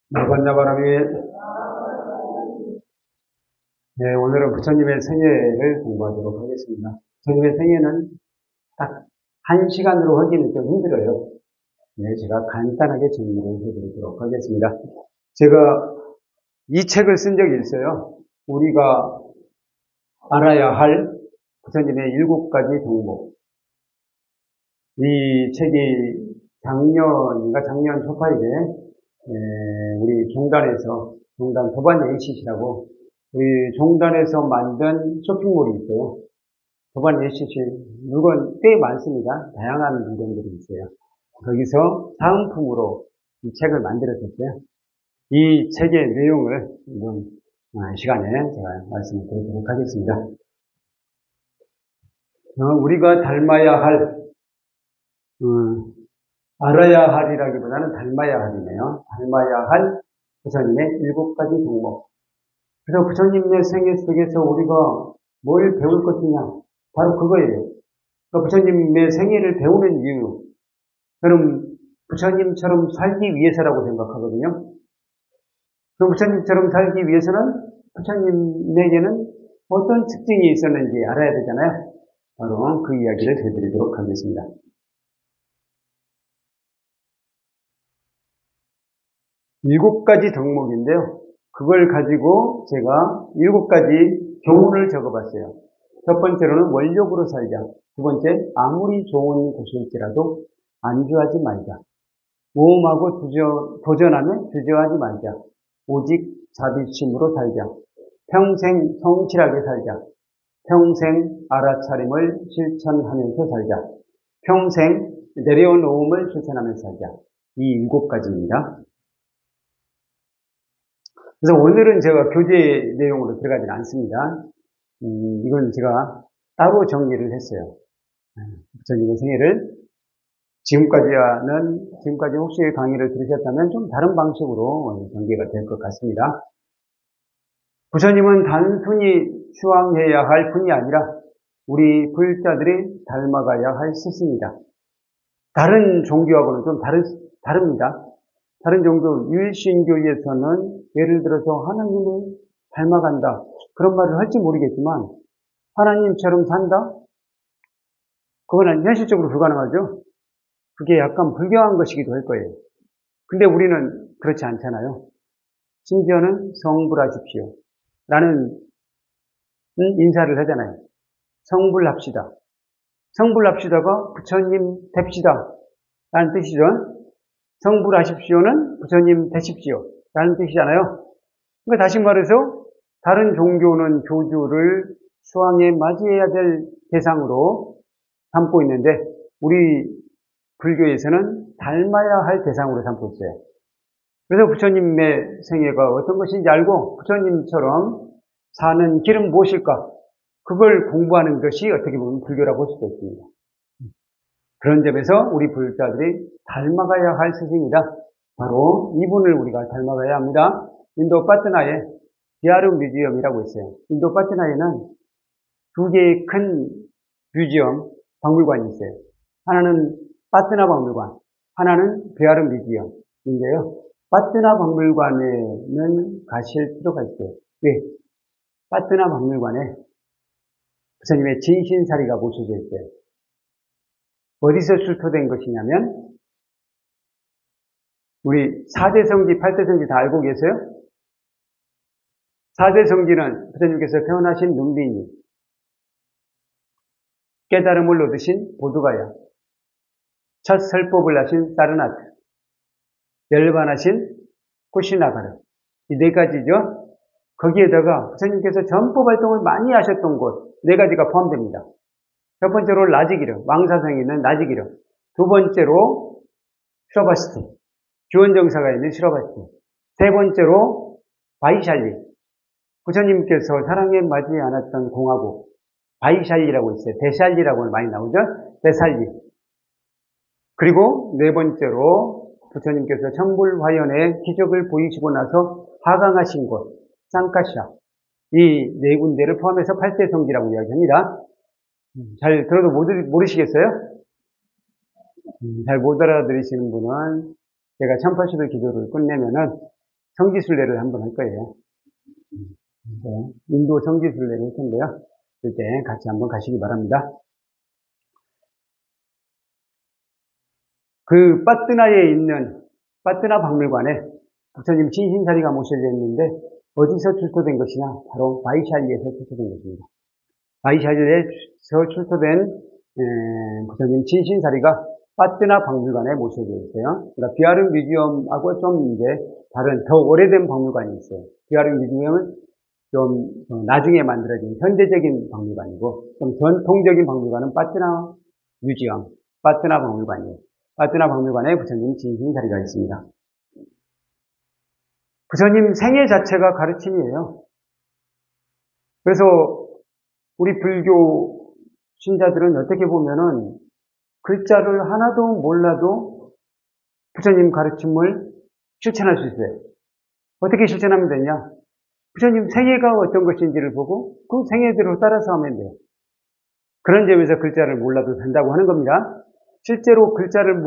나반나바람이 네, 오늘은 부처님의 생애를 공부하도록 하겠습니다. 부처님의 생애는 딱 1시간으로 하기는 좀 힘들어요. 네, 제가 간단하게 정리를 해드리도록 하겠습니다. 제가 이 책을 쓴 적이 있어요. 우리가 알아야 할 부처님의 7가지 종목. 이 책이 작년 초파일에 우리 종단 도반 ACC라고 우리 종단에서 만든 쇼핑몰이 있어요. 도반 ACC 물건 꽤 많습니다. 다양한 물건들이 있어요. 거기서 사은품으로 이 책을 만들었었어요. 이 책의 내용을 이번 시간에 제가 말씀을 드리도록 하겠습니다. 우리가 닮아야 할 알아야 할이라기보다는 닮아야 할이네요. 닮아야 할 부처님의 7가지 종목. 그래서 부처님의 생애 속에서 우리가 뭘 배울 것이냐? 바로 그거예요. 그러니까 부처님의 생애를 배우는 이유. 그럼 부처님처럼 살기 위해서라고 생각하거든요. 그럼 부처님처럼 살기 위해서는 부처님에게는 어떤 특징이 있었는지 알아야 되잖아요. 바로 그 이야기를 해드리도록 하겠습니다. 7가지 덕목인데요. 그걸 가지고 제가 7가지 교훈을 적어봤어요. 첫 번째로는 원력으로 살자. 두 번째, 아무리 좋은 곳일지라도 안주하지 말자. 모험하고 도전하면 주저하지 말자. 오직 자비심으로 살자. 평생 성실하게 살자. 평생 알아차림을 실천하면서 살자. 평생 내려놓음을 실천하면서 살자. 이 7가지입니다. 그래서 오늘은 제가 교재 내용으로 들어가지는 않습니다. 이건 제가 따로 정리를 했어요. 부처님의 생애를 지금까지 혹시 강의를 들으셨다면 좀 다른 방식으로 전개가 될 것 같습니다. 부처님은 단순히 수왕해야 할 분이 아니라 우리 불자들이 닮아가야 할 스승이다. 다른 종교하고는 좀 다릅니다. 다른 종교, 유일신교에서는 예를 들어서 하나님을 닮아간다. 그런 말을 할지 모르겠지만 하나님처럼 산다? 그거는 현실적으로 불가능하죠. 그게 약간 불경한 것이기도 할 거예요. 근데 우리는 그렇지 않잖아요. 심지어는 성불하십시오. 라는 인사를 하잖아요. 성불합시다. 성불합시다가 부처님 됩시다. 라는 뜻이죠. 성불하십시오는 부처님 되십시오. 라는 뜻이잖아요. 그러니까 다시 말해서 다른 종교는 교주를 수왕에 맞이해야 될 대상으로 삼고 있는데 우리 불교에서는 닮아야 할 대상으로 삼고 있어요. 그래서 부처님의 생애가 어떤 것인지 알고 부처님처럼 사는 길은 무엇일까? 그걸 공부하는 것이 어떻게 보면 불교라고 볼 수도 있습니다. 그런 점에서 우리 불자들이 닮아가야 할 스승이다. 바로 이분을 우리가 닮아가야 합니다. 인도 파트나에 비하르 뮤지엄이라고 있어요. 인도 파트나에는 2개의 큰 뮤지엄, 박물관이 있어요. 하나는 파트나 박물관, 하나는 비하르 뮤지엄인데요. 파트나 박물관에는 가실 필요가 있어요. 왜? 파트나 박물관에 부처님의 진신사리가 모셔져 있어요. 어디서 출토된 것이냐면 우리 4대 성지, 8대 성지 다 알고 계세요? 4대 성지는 부처님께서 태어나신 눈비니, 깨달음을 얻으신 보두가야, 첫 설법을 하신 사르나트, 열반하신 쿠시나가르. 이 4가지죠. 거기에다가 부처님께서 전법 활동을 많이 하셨던 곳 4가지가 포함됩니다. 첫 번째로 라지기르, 왕사성에 있는 라지기르. 두 번째로 슈라바시티, 규원정사가 있는 슈라바시티. 세 번째로 바이샬리, 부처님께서 사랑에 맞지 않았던 공화국, 바이샬리라고 있어요. 데샬리라고 많이 나오죠? 데살리. 그리고 네 번째로 부처님께서 천불화연의 기적을 보이시고 나서 하강하신 곳, 쌍카샤. 이 4군데를 포함해서 8대 성지라고 이야기합니다. 잘 들어도 모르시겠어요? 잘 못 알아들으시는 분은 제가 1080일 기도를 끝내면은 성지순례를 한번 할 거예요. 네, 인도 성지순례를 할 텐데요. 그때 같이 한번 가시기 바랍니다. 그 빠뜨나에 있는 빠뜨나 박물관에 부처님 진신사리가 모셔져 있는데 어디서 출토된 것이냐? 바로 바이샬리에서 출토된 것입니다. 바이샬리에서 출토된 부처님 진신사리가 빠뜨나 박물관에 모셔져 있어요. 그러니까 비하르 뮤지엄하고 좀 이제 다른 더 오래된 박물관이 있어요. 비하르 뮤지엄은 좀 나중에 만들어진 현대적인 박물관이고 좀 전통적인 박물관은 빠뜨나 뮤지엄, 빠뜨나 박물관이에요. 빠뜨나 박물관에 부처님 진신사리가 있습니다. 부처님 생애 자체가 가르침이에요. 그래서 우리 불교 신자들은 어떻게 보면은 글자를 하나도 몰라도 부처님 가르침을 실천할 수 있어요. 어떻게 실천하면 되냐? 부처님 생애가 어떤 것인지를 보고 그 생애대로 따라서 하면 돼요. 그런 점에서 글자를 몰라도 된다고 하는 겁니다. 실제로 글자를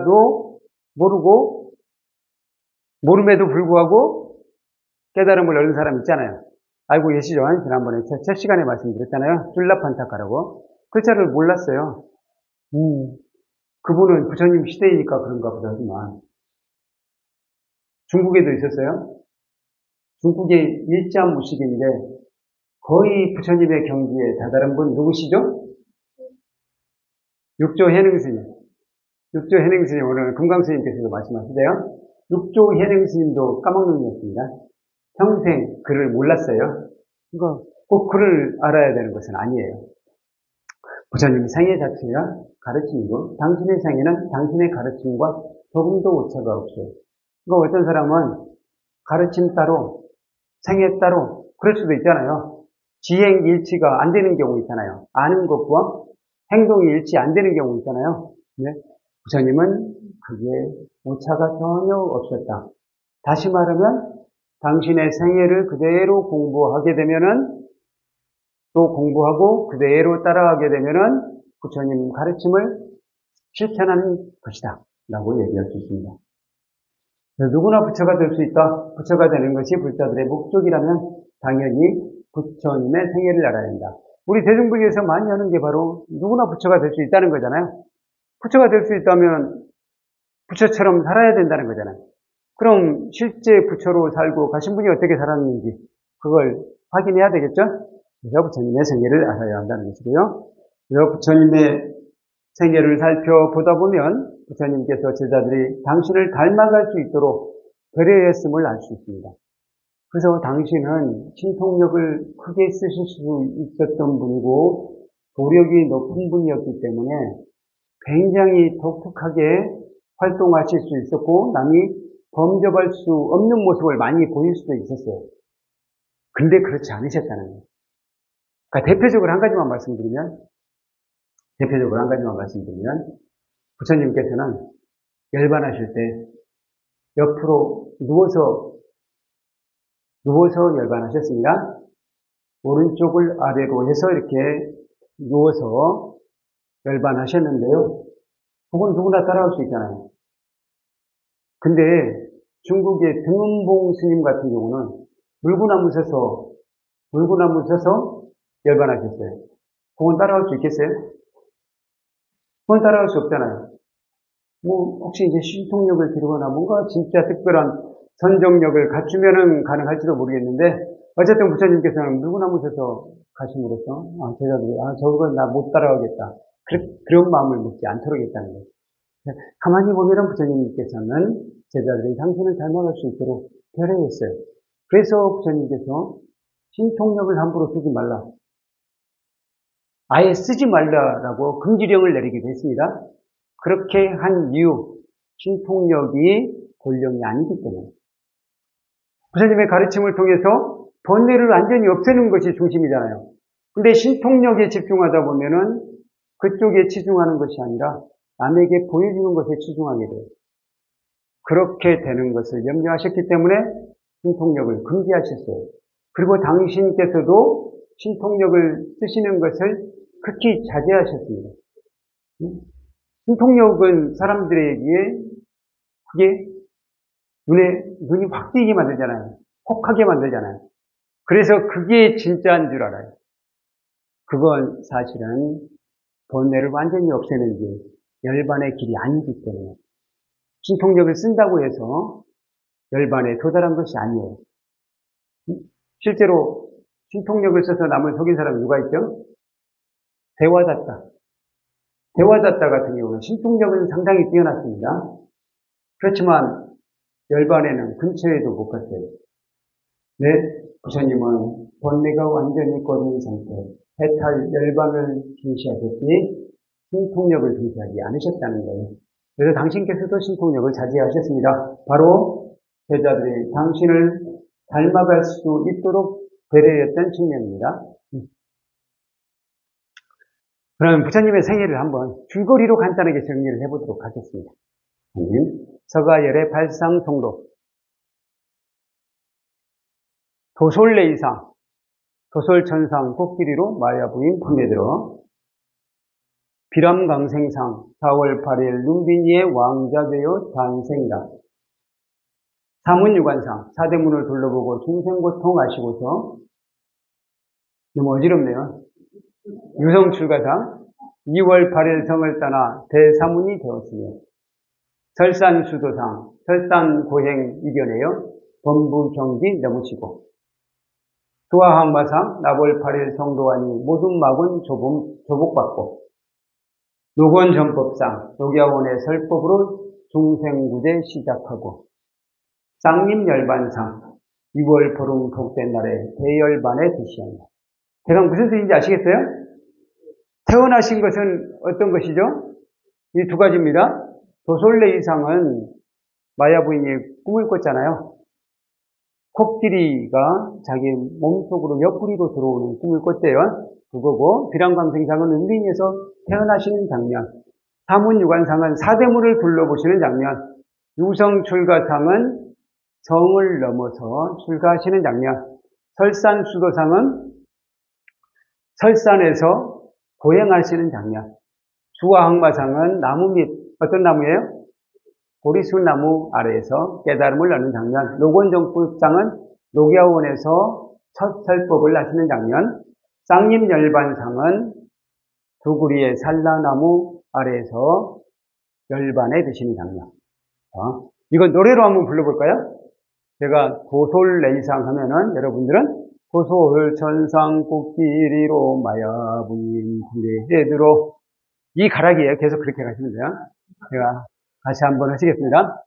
모르고 모름에도 불구하고 깨달음을 얻은 사람 있잖아요. 알고 계시죠? 지난번에 첫 시간에 말씀드렸잖아요. 줄라판타카라고. 글자를 몰랐어요. 그분은 부처님 시대이니까 그런가 보다 하지만 중국에도 있었어요. 중국의 일자무식인데 거의 부처님의 경지에 다다른 분 누구시죠? 육조 해능스님. 육조 해능스님 오늘 금강스님께서도 말씀하시대요. 육조 해능스님도 까먹는이었습니다. 평생 글을 몰랐어요. 그러니까 꼭 글을 알아야 되는 것은 아니에요. 부처님 생애 자체가 가르침이고 당신의 생애는 당신의 가르침과 조금도 오차가 없어요. 그러니까 어떤 사람은 가르침 따로 생애 따로 그럴 수도 있잖아요. 지행 일치가 안 되는 경우 있잖아요. 아는 것과 행동이 일치 안 되는 경우 있잖아요. 네? 부처님은 그게 오차가 전혀 없었다. 다시 말하면 당신의 생애를 그대로 공부하게 되면은 또 공부하고 그대로 따라가게 되면은 부처님 가르침을 실천하는 것이다. 라고 얘기할 수 있습니다. 누구나 부처가 될 수 있다. 부처가 되는 것이 불자들의 목적이라면 당연히 부처님의 생애를 알아야 한다. 우리 대중부에서 많이 하는 게 바로 누구나 부처가 될 수 있다는 거잖아요. 부처가 될 수 있다면 부처처럼 살아야 된다는 거잖아요. 그럼 실제 부처로 살고 가신 분이 어떻게 살았는지 그걸 확인해야 되겠죠? 그래서 부처님의 생애를 알아야 한다는 것이고요. 그래서 부처님의 생애를 살펴보다 보면 부처님께서 제자들이 당신을 닮아갈 수 있도록 배려했음을 알 수 있습니다. 그래서 당신은 신통력을 크게 쓰실 수 있었던 분이고 도력이 높은 분이었기 때문에 굉장히 독특하게 활동하실 수 있었고 남이 범접할 수 없는 모습을 많이 보일 수도 있었어요. 근데 그렇지 않으셨다는 거예요. 그러니까 대표적으로 한 가지만 말씀드리면 부처님께서는 열반하실 때 옆으로 누워서 열반하셨습니다. 오른쪽을 아래로 해서 이렇게 누워서 열반하셨는데요. 그건 누구나 따라할 수 있잖아요. 근데 중국의 등은봉 스님 같은 경우는 물구나무 서서 열반하셨어요. 그건 따라할 수 있겠어요? 그건 따라할 수 없잖아요. 혹시 이제 신통력을 기르거나 뭔가 진짜 특별한 선정력을 갖추면은 가능할지도 모르겠는데, 어쨌든 부처님께서는 물구나무 서서 가심으로써, 제자들이, 저건 나 못 따라가겠다. 그런 마음을 먹지 않도록 했다는 거예요. 가만히 보면은 부처님께서는 제자들이 당신을 닮아갈 수 있도록 배려했어요. 그래서 부처님께서 신통력을 함부로 쓰지 말라. 아예 쓰지 말라라고 금지령을 내리기도 했습니다. 그렇게 한 이유, 신통력이 본령이 아니기 때문에. 부처님의 가르침을 통해서 번뇌를 완전히 없애는 것이 중심이잖아요. 근데 신통력에 집중하다 보면은 그쪽에 치중하는 것이 아니라 남에게 보여주는 것에 치중하게 돼요. 그렇게 되는 것을 염려하셨기 때문에 신통력을 금지하셨어요. 그리고 당신께서도 신통력을 쓰시는 것을 극히 자제하셨습니다. 신통력은 사람들에게 그게 눈이 확 띄게 만들잖아요. 혹하게 만들잖아요. 그래서 그게 진짜인 줄 알아요. 그건 사실은 번뇌를 완전히 없애는 게 열반의 길이 아니기 때문에 신통력을 쓴다고 해서 열반에 도달한 것이 아니에요. 실제로 신통력을 써서 남을 속인 사람이 누가 있죠? 대화자따. 대화자따 같은 경우는 신통력은 상당히 뛰어났습니다. 그렇지만 열반에는 근처에도 못 갔어요. 네, 부처님은 번뇌가 완전히 꺼진 상태, 해탈 열반을 중시하셨으니 신통력을 중시하지 않으셨다는 거예요. 그래서 당신께서도 신통력을 자제하셨습니다. 바로 제자들이 당신을 닮아갈 수 있도록 배려했던 측면입니다. 그럼 부처님의 생애를 한번 줄거리로 간단하게 정리를 해보도록 하겠습니다. 서가열의 발상통도, 도솔레이상, 도솔천상 코끼리로 마야부인 품에 들어 비람강생상 4월 8일 룸비니의 왕자되어 탄생이다. 사문유관상, 사대문을 둘러보고 중생고통 아시고서 너무 어지럽네요. 유성출가상 2월 8일 성을 떠나 대사문이 되었으며 설산수도상, 설산고행 이겨내어 범부경기 넘으시고 수화항마상 나벌 8일 성도하니 모든 막은 조복받고 노건전법상 녹야원의 설법으로 중생구제 시작하고 쌍림열반상 6월 보름 복된 날에 대열반에 드시한다. 대강 무슨 뜻인지 아시겠어요? 태어나신 것은 어떤 것이죠? 이 두 가지입니다. 도솔레이상은 마야부인이 꿈을 꿨잖아요. 코끼리가 자기 몸속으로 옆구리로 들어오는 꿈을 꿨대요. 그거고 비람강생상은 은빈에서 태어나시는 장면, 사문유관상은 사대문을 둘러보시는 장면, 유성출가상은 성을 넘어서 출가하시는 장면, 설산수도상은 설산에서 고행하시는 장면, 수화항마상은 나무 밑, 어떤 나무예요? 보리수나무 아래에서 깨달음을 얻는 장면, 노건정법상은 녹야원에서 첫 설법을 하시는 장면, 쌍림열반상은 두구리의 산라나무 아래에서 열반에 드시는 장면. 이건 노래로 한번 불러볼까요? 제가 도솔레이상 하면은 여러분들은 도솔천상 코끼리로 마야부인 불에 들어 이 가락이에요. 계속 그렇게 가시면 돼요. 제가 다시 한번 하시겠습니다.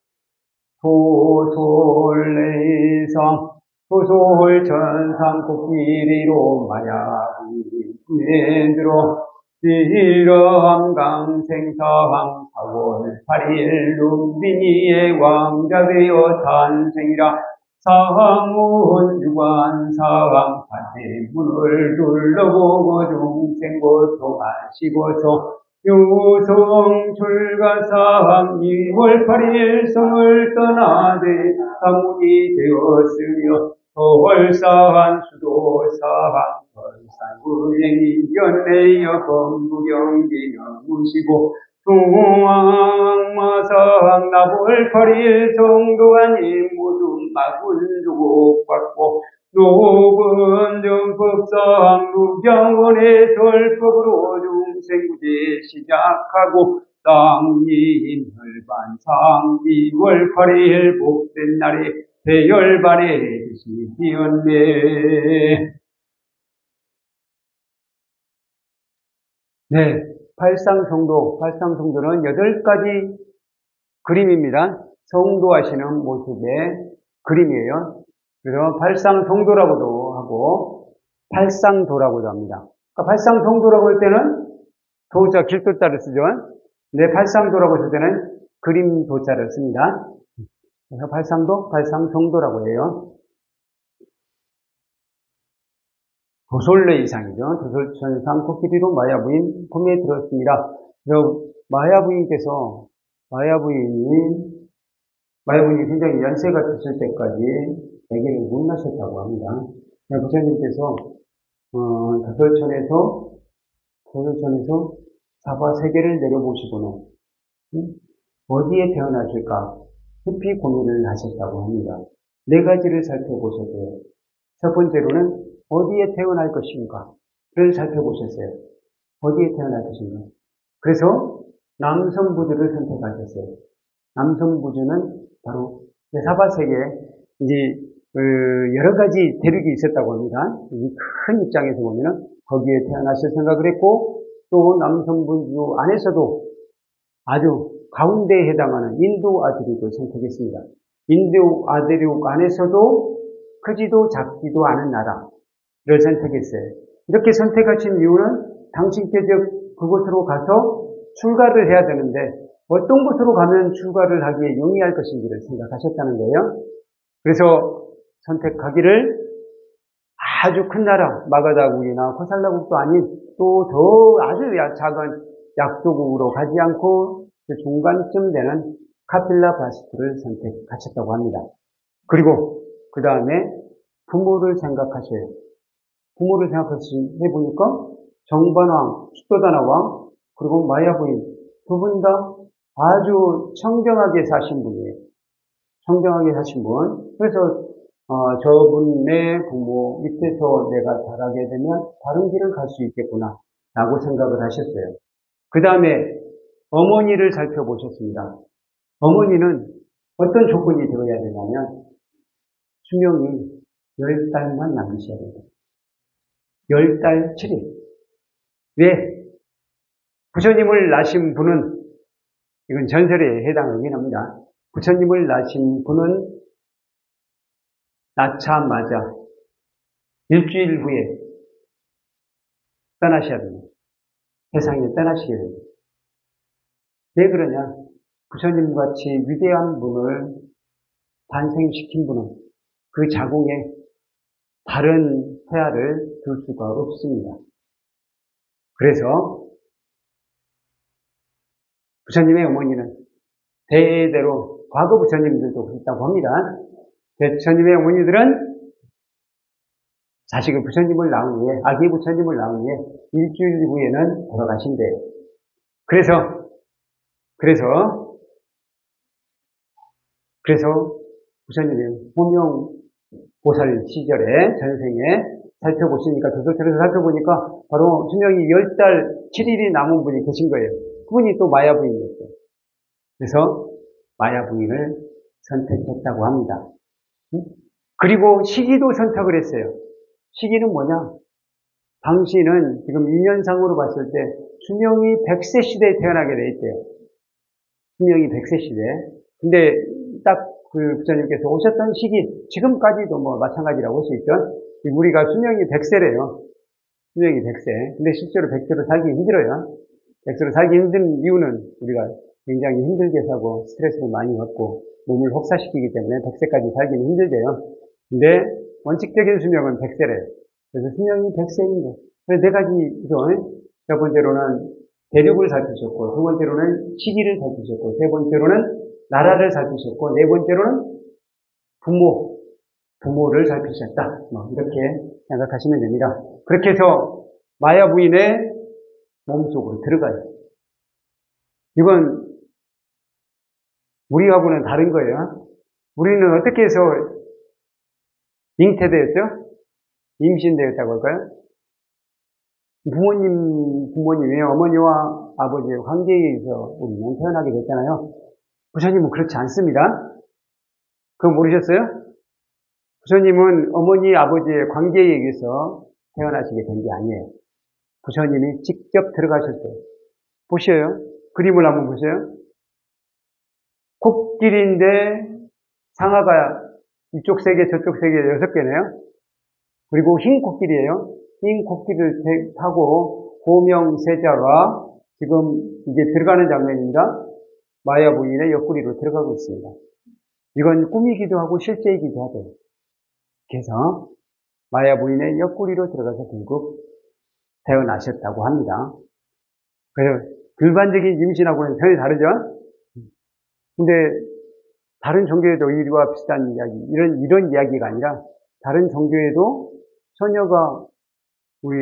도솔레이상 도솔천상 코끼리로 마야부인 불에 들어 비람강생상 4월 8일 룸비니의 왕자되어 탄생이라. 사문유관상 사대문을 둘러보고 중생고통 아시고서 유성출가상 2월 8일 성을 떠나되 사문이 되었으며 서월산 수도상 설산구행이 연내여 범부경기 넘으시고 중앙마상 나벌 8일 성도하니 모두 막을 주고받고 노건정법상 루경원의 설법으로 중생구제 시작하고 쌍림열반상 2월 8일 복된 날에 대열반에 드시었네. 네, 팔상성도는 8가지 그림입니다. 성도하시는 모습의 그림이에요. 그래서 팔상성도라고도 하고 팔상도라고도 합니다. 그러니까 팔상성도라고 할 때는 도자 길도자를 쓰죠. 네, 팔상도라고 할 때는 그림 도자를 씁니다. 그래서 팔상도, 팔상성도라고 해요. 도솔레이상이죠. 도솔천상 코끼리로 마야부인 품에 들었습니다. 그래서 마야부인이 굉장히 연세가 드실 때까지 세계를 문나셨다고 합니다. 부처님께서 도솔천에서 사바 세계를 내려보시고는 어디에 태어나실까 깊이 고민을 하셨다고 합니다. 네 가지를 살펴보셨어요. 첫 번째로는 어디에 태어날 것인가를 살펴보셨어요. 어디에 태어날 것인가. 그래서 남성부주를 선택하셨어요. 남성부주는 바로 사바세계에 이제 여러 가지 대륙이 있었다고 합니다. 이 큰 입장에서 보면은 거기에 태어나실 생각을 했고, 또 남성부주 안에서도 아주 가운데에 해당하는 인도 아대륙을 선택했습니다. 인도 아대륙 안에서도 크지도 작지도 않은 나라를 선택했어요. 이렇게 선택하신 이유는 당신께서 그곳으로 가서 출가를 해야 되는데 어떤 곳으로 가면 출가를 하기에 용이할 것인지를 생각하셨다는 거예요. 그래서 선택하기를 아주 큰 나라, 마가다국이나 코살라국도 아닌 또 더 아주 작은 약소국으로 가지 않고 그 중간쯤 되는 카필라바스트를 선택하셨다고 합니다. 그리고 그 다음에 부모를 생각하셔요. 부모를 해보니까 정반왕, 수도다나왕, 그리고 마야 부인 두 분 다 아주 청정하게 사신 분이에요. 청정하게 사신 분. 그래서 저분의 부모 밑에서 내가 자라게 되면 다른 길을 갈 수 있겠구나 라고 생각을 하셨어요. 그 다음에 어머니를 살펴보셨습니다. 어머니는 어떤 조건이 되어야 되냐면 수명이 10달만 남으셔야 됩니다. 10달 7일. 왜? 부처님을 낳으신 분은, 이건 전설에 해당하긴 합니다. 부처님을 낳으신 분은 낳자마자 일주일 후에 떠나셔야 됩니다. 세상에 떠나시게 됩니다. 왜 그러냐? 부처님같이 위대한 분을 탄생시킨 분은 그 자궁에 다른 태아를 둘 수가 없습니다. 그래서 부처님의 어머니는 대대로 과거 부처님들도 그랬다고 합니다. 부처님의 어머니들은 자식을 부처님을 낳은 후에, 아기 부처님을 낳은 후에 일주일 후에는 돌아가신대요. 그래서 부처님이 호명보살 시절에 전생에 살펴보시니까, 도서처에서 살펴보니까 바로 수명이 10달 7일이 남은 분이 계신 거예요. 그분이 또 마야 부인이었어요. 그래서 마야 부인을 선택했다고 합니다. 그리고 시기도 선택을 했어요. 시기는 뭐냐? 당신은 지금 인연상으로 봤을 때 수명이 100세 시대에 태어나게 돼 있대요. 수명이 100세 시대. 근데 딱 그 부처님께서 오셨던 시기, 지금까지도 뭐 마찬가지라고 할 수 있죠. 우리가 수명이 100세래요. 수명이 100세. 근데 실제로 100세로 살기 힘들어요. 100세로 살기 힘든 이유는 우리가 굉장히 힘들게 사고 스트레스를 많이 받고 몸을 혹사시키기 때문에 100세까지 살기는 힘들대요. 근데 원칙적인 수명은 100세래요. 그래서 수명이 100세인데. 그래서 네 가지죠. 첫 번째로는 대륙을 살피셨고, 두 번째로는 시기를 살피셨고, 세 번째로는 나라를 살피셨고, 네 번째로는 부모를 살피셨다. 이렇게 생각하시면 됩니다. 그렇게 해서 마야 부인의 몸속으로 들어가요. 이건 우리하고는 다른 거예요. 우리는 어떻게 해서 잉태되었죠? 임신되었다고 할까요? 부모님이 어머니와 아버지의 관계에 의해서 우리는 태어나게 됐잖아요. 부처님은 그렇지 않습니다. 그거 모르셨어요? 부처님은 어머니, 아버지의 관계에 의해서 태어나시게 된 게 아니에요. 부처님이 직접 들어가셨어요. 보셔요. 그림을 한번 보세요. 코끼리인데 상아가 이쪽 세 개, 저쪽 세 개, 6개네요. 그리고 흰 코끼리예요. 흰 코끼리를 타고 고명세자가 지금 이제 들어가는 장면입니다. 마야 부인의 옆구리로 들어가고 있습니다. 이건 꿈이기도 하고 실제이기도 하죠. 그래서 마야 부인의 옆구리로 들어가서 결국 태어나셨다고 합니다. 그래서 일반적인 임신하고는 전혀 다르죠? 근데 다른 종교에도 이와 비슷한 이야기, 이런 이야기가 아니라 다른 종교에도 처녀가 우리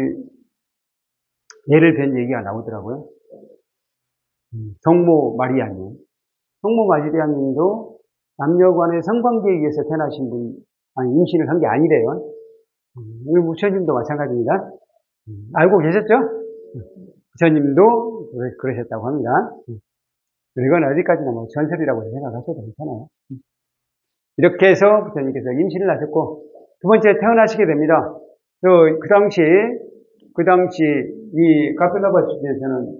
예를 든 얘기가 나오더라고요. 성모 마리아님도 남녀 간의 성관계에 의해서 태어나신 분, 아니, 임신을 한 게 아니래요. 우리 부처님도 마찬가지입니다. 알고 계셨죠? 부처님도 그러셨다고 합니다. 이건 어디까지나 뭐 전설이라고 생각하셔도 괜찮아요. 이렇게 해서 부처님께서 임신을 하셨고, 두 번째 태어나시게 됩니다. 그 당시 이 카필라바 주제에서는,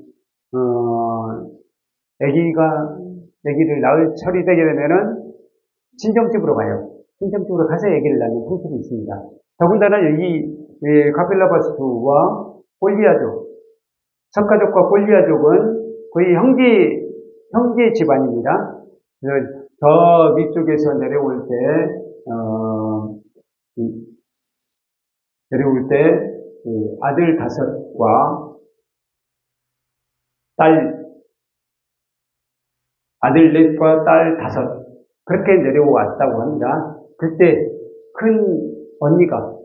아기를 낳을 철이 되게 되면은, 친정집으로 가요. 친정집으로 가서 아기를 낳는 풍습이 있습니다. 더군다나 여기, 카필라바스투와 꼴리아족, 석가족과 꼴리아족은 거의 형제 집안입니다. 저 위쪽에서 내려올 때, 아들 5과 아들 4과 딸 5, 그렇게 내려왔다고 합니다. 그때 큰 언니가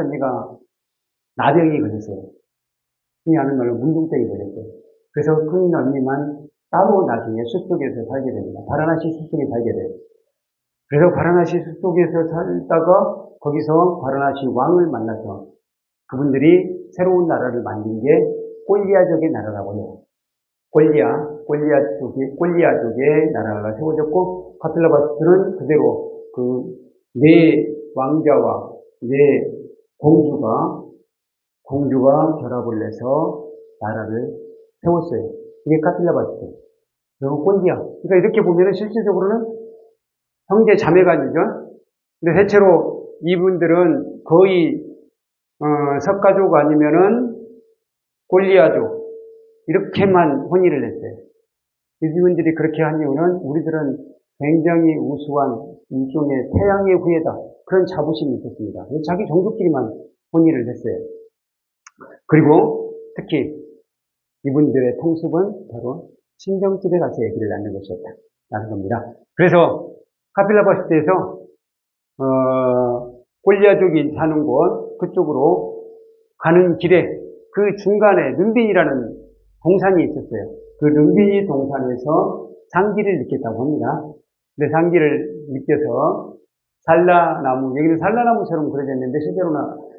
나병이 걸렸어요. 흔히 하는 말로 문둥병이 걸렸어요. 그래서 큰 언니만 따로 나중에 숲속에서 살게 됩니다. 바라나시 숲속에 살게 돼요. 그래서 바라나시 숲속에서 살다가 거기서 바라나시 왕을 만나서 그분들이 새로운 나라를 만든 게 꼴리아족의 나라라고 해요. 꼴리아족의 나라가 세워졌고, 카필라바스트는 그대로 네 왕자와 네 공주가 결합을 해서 나라를 세웠어요. 이게 카필라바스트. 그리고 꼴리아. 그러니까 이렇게 보면은 실질적으로는 형제 자매간이죠. 근데 대체로 이분들은 거의 석가족 아니면은 꼴리아족 이렇게만 혼인을 했어요. 이분들이 그렇게 한 이유는 우리들은 굉장히 우수한 일종의 태양의 후예다, 그런 자부심이 있었습니다. 자기 종족끼리만 혼인을 했어요. 그리고 특히 이분들의 통습은 바로 친정집에 가서 아기를 낳는 것이었다라는 겁니다. 그래서 카필라바스트에서 꼴리아족이 사는 곳 그쪽으로 가는 길에 그 중간에 른빈이라는 동산이 있었어요. 그 른빈이 동산에서 상기를 느꼈다고 합니다. 근데 상기를 느껴서 살라나무, 여기는 살라나무처럼 그려졌는데 실제로는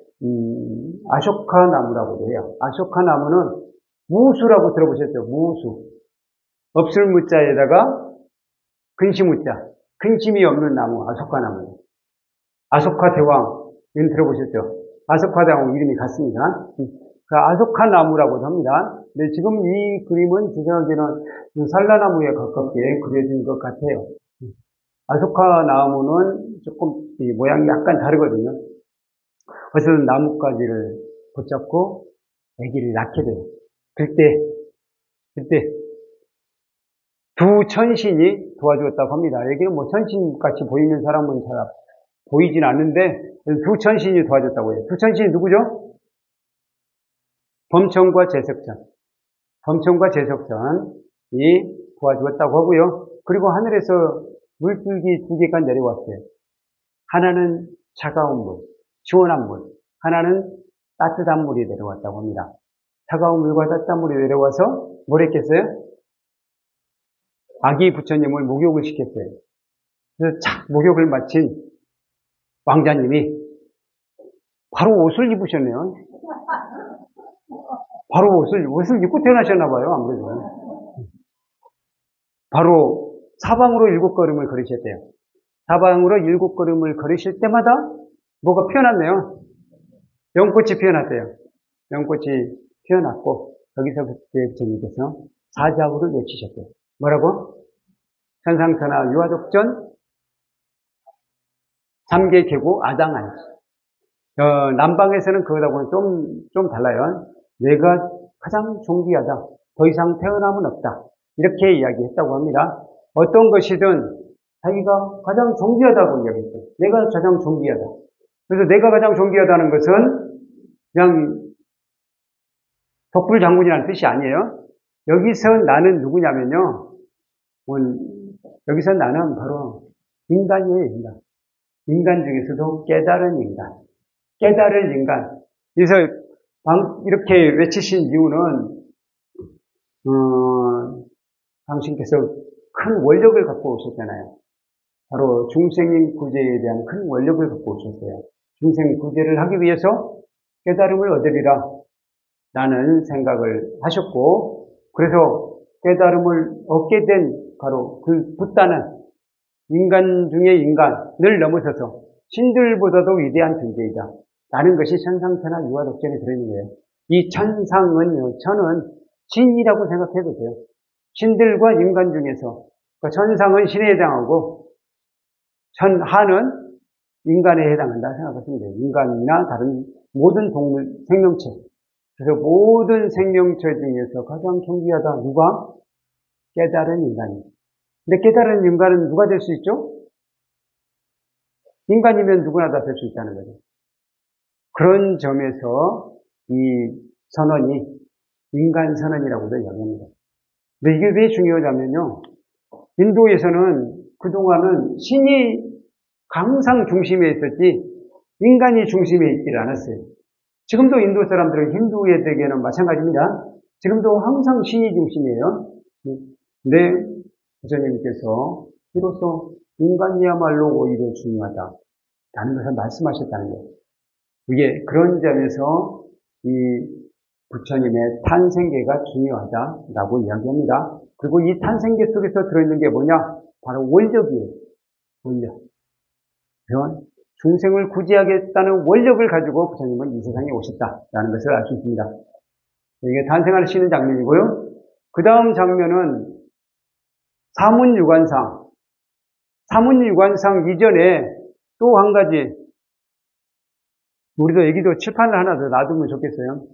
아쇼카 나무라고도 해요. 아쇼카 나무는 무수라고 들어보셨죠? 무수. 없을 무자에다가 근심 무자. 근심이 없는 나무, 아쇼카 나무. 아쇼카 대왕, 이런 들어보셨죠? 아쇼카 대왕 이름이 같습니다. 그 아쇼카 나무라고도 합니다. 근데 지금 이 그림은 제 생각에는 살라나무에 가깝게 그려진 것 같아요. 아쇼카 나무는 조금 모양이 약간 다르거든요. 어쨌든 나뭇가지를 붙잡고 아기를 낳게 돼요. 그때 두 천신이 도와주었다고 합니다. 여기는 뭐 천신같이 보이는 사람은 잘 보이진 않는데 두 천신이 도와줬다고 해요. 두 천신이 누구죠? 범천과 제석천. 범천과 제석천이 도와주었다고 하고요. 그리고 하늘에서 물줄기 2개가 내려왔어요. 하나는 차가운 물, 시원한 물. 하나는 따뜻한 물이 내려왔다고 합니다. 차가운 물과 따뜻한 물이 내려와서 뭘 했겠어요? 아기 부처님을 목욕을 시켰어요. 그래서 착 목욕을 마친 왕자님이 바로 옷을 입으셨네요. 바로 옷을 입고 태어나셨나봐요, 아무래도. 바로 사방으로 7걸음을 걸으셨대요. 사방으로 7걸음을 걸으실 때마다 뭐가 피어났네요. 연꽃이 피어났대요. 연꽃이 피어났고, 거기서 그때 부처님께서 사자우를 외치셨대요. 뭐라고? 천상천하 유아독전 3개 계고 아당한지. 남방에서는 그거하고는 좀 달라요. 내가 가장 존귀하다. 더 이상 태어남은 없다. 이렇게 이야기했다고 합니다. 어떤 것이든 자기가 가장 존귀하다고 이야기했어요. 내가 가장 존귀하다. 그래서 내가 가장 존귀하다는 것은 그냥 독불장군이라는 뜻이 아니에요. 여기서 나는 누구냐면요. 여기서 나는 바로 인간이에요, 인간. 인간 중에서도 깨달은 인간. 깨달을 인간. 그래서 이렇게 외치신 이유는, 당신께서 큰 원력을 갖고 오셨잖아요. 바로 중생 구제에 대한 큰 원력을 갖고 오셨어요. 중생 구제를 하기 위해서 깨달음을 얻으리라 라는 생각을 하셨고, 그래서 깨달음을 얻게 된 바로 그 붓다는 인간 중의 인간을 넘어서서 신들보다도 위대한 존재이다 라는 것이 천상천하 유아독전에 들어있는 거예요. 이 천상은요, 천은 신이라고 생각해도 돼요. 신들과 인간 중에서 천상은 신에 해당하고 천하는 인간에 해당한다 생각하시면 돼요. 인간이나 다른 모든 동물, 생명체. 그래서 모든 생명체 중에서 가장 존귀하다. 누가? 깨달은 인간입니다. 근데 깨달은 인간은 누가 될 수 있죠? 인간이면 누구나 다 될 수 있다는 거죠. 그런 점에서 이 선언이 인간 선언이라고도 이야기합니다. 근데 이게 왜 중요하냐면요. 인도에서는 그동안은 신이 항상 중심에 있었지 인간이 중심에 있질 않았어요. 지금도 인도 사람들은 힌두에게는 마찬가지입니다. 지금도 항상 신이 중심이에요. 근데 부처님께서 비로소 인간이야말로 오히려 중요하다라는 것을 말씀하셨다는 거예요. 이게 그런 점에서 이 부처님의 탄생계가 중요하다라고 이야기합니다. 그리고 이 탄생계 속에서 들어있는 게 뭐냐? 바로 원력이에요. 원력. 그런 중생을 구제하겠다는 원력을 가지고 부처님은 이 세상에 오셨다라는 것을 알 수 있습니다. 이게 탄생하시는 장면이고요. 그 다음 장면은 사문유관상. 사문유관상 이전에 또 한 가지, 우리도 여기도 칠판을 하나 더 놔두면 좋겠어요.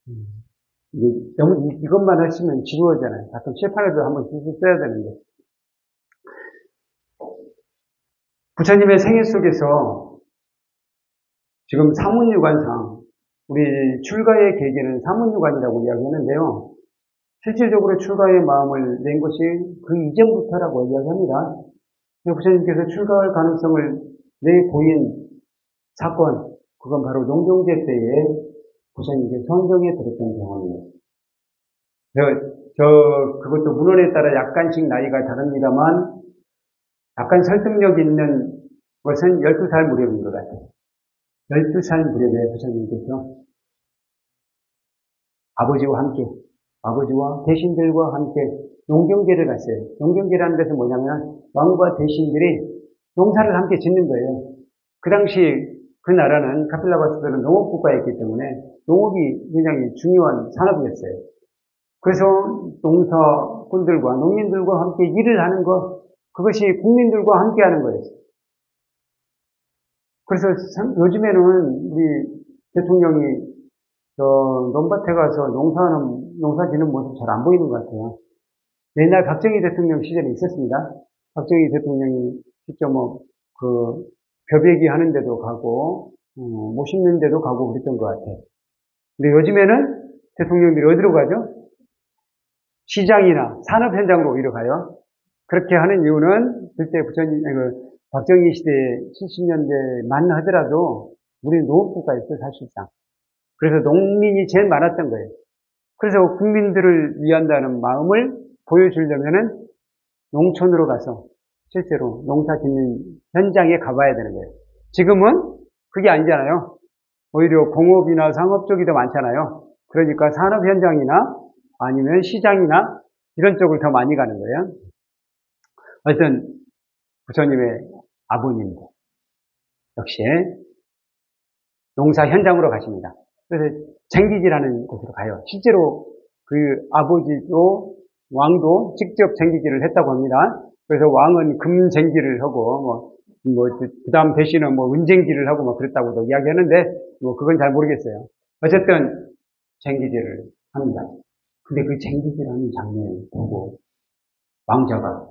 너무 이것만 하시면 지루하잖아요. 가끔 칠판에도 한번 써야 되는데. 부처님의 생애 속에서 지금 사문유관상, 우리 출가의 계기는 사문유관이라고 이야기하는데요. 실질적으로 출가의 마음을 낸 것이 그 이전부터라고 이야기합니다. 부처님께서 출가할 가능성을 내보인 사건, 그건 바로 농경제 때에 부처님께 성경에 들었던 경험이에요. 그것도 문헌에 따라 약간씩 나이가 다릅니다만, 약간 설득력 있는 것은 12살 무렵인 것 같아요. 12살 무렵에 부처님께서 아버지와 함께, 아버지와 대신들과 함께 농경제를 갔어요. 농경제라는 것은 뭐냐면 왕과 대신들이 농사를 함께 짓는 거예요. 그 당시 그 나라는 카필라바스들은 농업국가였기 때문에 농업이 굉장히 중요한 산업이었어요. 그래서 농사꾼들과 농민들과 함께 일을 하는 것, 그것이 국민들과 함께 하는 거였어요. 그래서 요즘에는 우리 대통령이 논밭에 가서 농사 짓는 모습 잘 안 보이는 것 같아요. 옛날 박정희 대통령 시절에 있었습니다. 박정희 대통령이 직접 벼베기 하는 데도 가고, 못 심는 데도 가고 그랬던 것 같아요. 근데 요즘에는 대통령들이 어디로 가죠? 시장이나 산업 현장으로 오히려 가요. 그렇게 하는 이유는 그때 박정희 시대 70년대만 하더라도 우리는 농업국가였어요, 사실상. 그래서 농민이 제일 많았던 거예요. 그래서 국민들을 위한다는 마음을 보여주려면은 농촌으로 가서 실제로 농사 짓는 현장에 가봐야 되는 거예요. 지금은 그게 아니잖아요. 오히려 공업이나 상업 쪽이 더 많잖아요. 그러니까 산업 현장이나 아니면 시장이나 이런 쪽을 더 많이 가는 거예요. 하여튼 부처님의 아버님도 역시 농사 현장으로 가십니다. 그래서 쟁기지라는 곳으로 가요. 실제로 그 아버지도 왕도 직접 쟁기지를 했다고 합니다. 그래서 왕은 금쟁기를 하고 그 다음 대신은 은쟁기를 하고 그랬다고도 이야기하는데 그건 잘 모르겠어요. 어쨌든 쟁기지를 합니다. 근데 그 쟁기지를 하는 장면을 보고 왕자가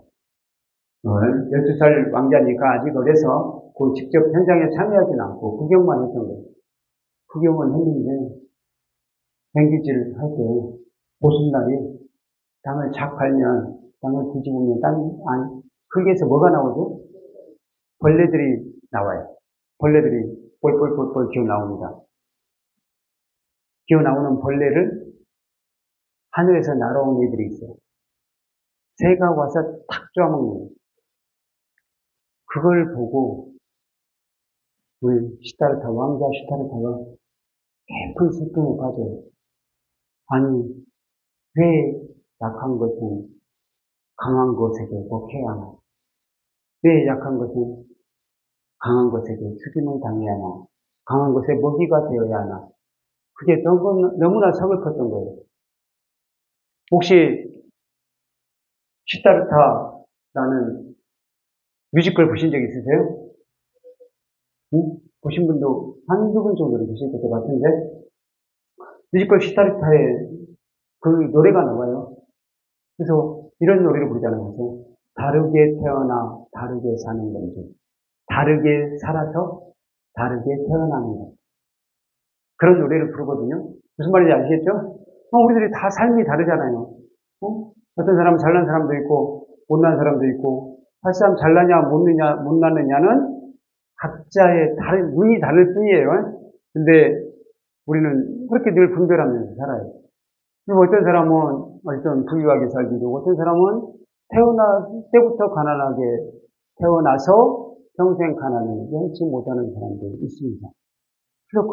12살 왕자니까 아직 어려서 그 직접 현장에 참여하지는 않고 구경만 했던 거예요. 구경은 했는데 쟁기지를 할 때 보신날이 땅을 착 갈면 땅을 뒤집으면 거기에서 뭐가 나오죠? 벌레들이 나와요. 벌레들이 뻘뻘뻘뻘 기어 나옵니다. 기어 나오는 벌레를 하늘에서 날아온 애들이 있어요. 새가 와서 탁 쪼아먹는 거예요. 그걸 보고 우리 왕자 시타르타가 깊은 슬픔에 빠져요. 아니, 왜 약한 것은 강한 것에게 먹혀야 하나? 왜 약한 것은 강한 것에게 죽임을 당해야 하나? 강한 것에 먹이가 되어야 하나? 그게 너무나 서글펐던 거예요. 혹시 시타르타라는 뮤지컬 보신 적 있으세요? 응? 보신 분도 한두 분 정도는 계실 것 같은데, 뮤지컬 시타르타에 그 노래가 나와요. 그래서 이런 노래를 부르잖아요. 다르게 태어나 다르게 사는 건지, 다르게 살아서 다르게 태어나는 것. 그런 노래를 부르거든요. 무슨 말인지 아시겠죠? 우리들이 다 삶이 다르잖아요. 어떤 사람은 잘난 사람도 있고 못난 사람도 있고, 사실상 잘나냐 못났느냐는 각자의 눈이 다를 뿐이에요. 근데 우리는 그렇게 늘 분별하면서 살아요. 그리고 어떤 사람은 어떤 부유하게 살기도 하고, 어떤 사람은 태어날 때부터 가난하게 태어나서 평생 가난을 면치 못하는 사람도 있습니다. 그래서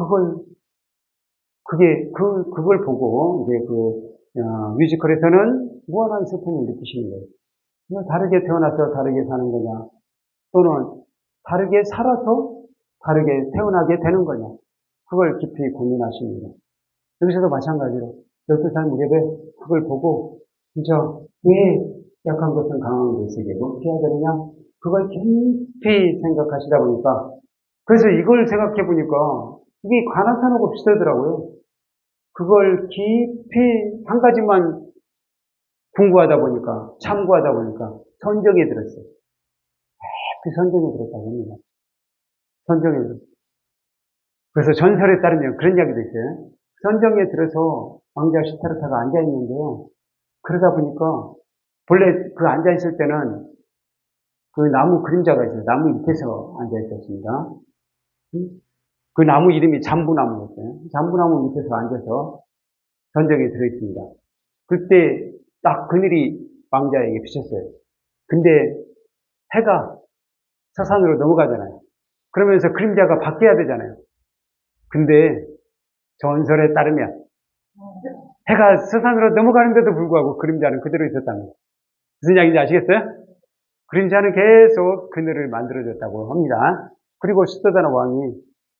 그걸 보고 이제 뮤지컬에서는 무한한 슬픔을 느끼시는 거예요. 다르게 태어나서 다르게 사는 거냐, 또는 다르게 살아서 다르게 태어나게 되는 거냐, 그걸 깊이 고민하십니다. 여기서도 마찬가지로 12살 무렵에 그걸 보고 진짜 왜 약한 것은 강한 것에게 먹혀야 되느냐, 그걸 깊이 생각하시다 보니까, 그래서 이걸 생각해 보니까 이게 가나타나고 비슷하더라고요. 그걸 깊이 한 가지만 공부하다 보니까, 참고하다 보니까 선정에 들었어요. 그 선정에 들었다고 합니다. 선정에 들었어요. 그래서 전설에 따르면 그런 이야기도 있어요. 선정에 들어서 왕자 시타르타가 앉아있는데요. 그러다 보니까, 본래 그 앉아있을 때는 그 나무 그림자가 있어요. 나무 밑에서 앉아있었습니다. 그 나무 이름이 잠부나무였어요. 잠부나무 밑에서 앉아서 선정에 들어있습니다. 그때 딱 그늘이 왕자에게 비쳤어요. 근데 해가 서산으로 넘어가잖아요. 그러면서 그림자가 바뀌어야 되잖아요. 근데 전설에 따르면 해가 서산으로 넘어가는데도 불구하고 그림자는 그대로 있었다는 거예요. 무슨 이야기인지 아시겠어요? 그림자는 계속 그늘을 만들어줬다고 합니다. 그리고 시타르타 왕이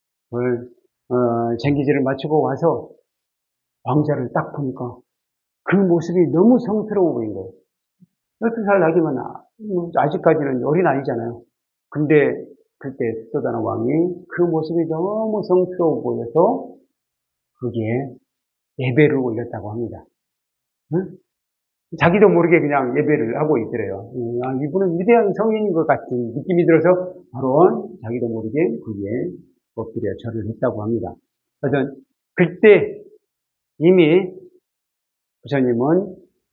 쟁기질을 마치고 와서 왕자를 딱 보니까 그 모습이 너무 성스러워 보인 거예요. 12살 나기만 아직까지는 어린아이잖아요. 근데 그때 시타르타 왕이 그 모습이 너무 성스러워 보여서 거기에 예배를 올렸다고 합니다. 응? 자기도 모르게 그냥 예배를 하고 있더래요. 이분은 위대한 성인인 것 같은 느낌이 들어서 바로 자기도 모르게 거기에 엎드려 절을 했다고 합니다. 그래서 그때 이미 부처님은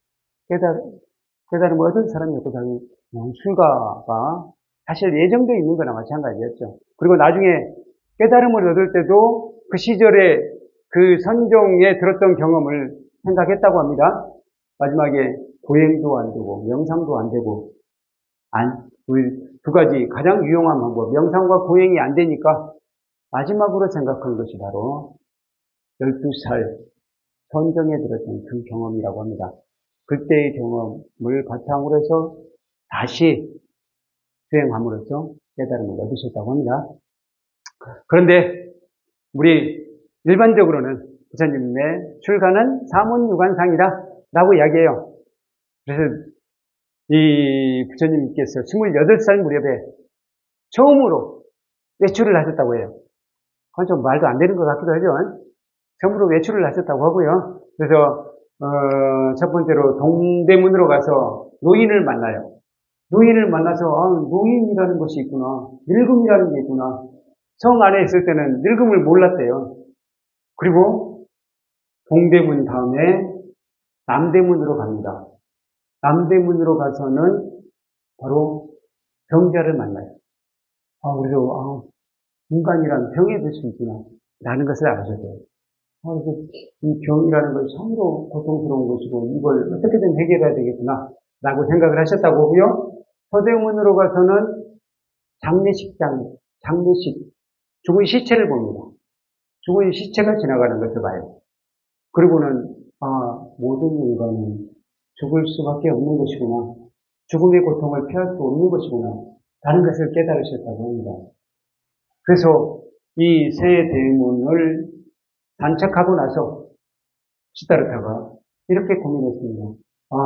깨달음을 얻은 사람이었고, 출가가 사실 예정되어 있는 거나 마찬가지였죠. 그리고 나중에 깨달음을 얻을 때도 그 시절에 그 선종에 들었던 경험을 생각했다고 합니다. 마지막에 고행도 안 되고 명상도 안 되고, 우리 두 가지 가장 유용한 방법, 명상과 고행이 안 되니까 마지막으로 생각한 것이 바로 12살 선정에 들었던 그 경험이라고 합니다. 그때의 경험을 바탕으로 해서 다시 수행함으로써 깨달음을 얻으셨다고 합니다. 그런데 우리 일반적으로는 부처님의 출가는 사문유관상이다 라고 이야기해요. 그래서 이 부처님께서 28살 무렵에 처음으로 외출을 하셨다고 해요. 그건 좀 말도 안 되는 것 같기도 하죠. 처음으로 외출을 하셨다고 하고요. 그래서 첫 번째로 동대문으로 가서 노인을 만나요. 노인을 만나서 노인이라는 것이 있구나, 늙음이라는 게 있구나. 성 안에 있을 때는 늙음을 몰랐대요. 그리고 동대문 다음에 남대문으로 갑니다. 남대문으로 가서는 바로 병자를 만나요. 그래서 인간이란 병에 들 수 있구나 라는 것을 알아셨어요. 이 병이라는 것이 참으로 고통스러운 것이고 이걸 어떻게든 해결해야 되겠구나 라고 생각을 하셨다고 하고요. 서대문으로 가서는 장례식, 죽은 시체를 봅니다. 죽은 시체가 지나가는 것을 봐요. 그리고는, 모든 인간은 죽을 수밖에 없는 것이구나. 죽음의 고통을 피할 수 없는 것이구나. 라는 것을 깨달으셨다고 합니다. 그래서 이 새 대문을 산책하고 나서 시다르타가 이렇게 고민했습니다.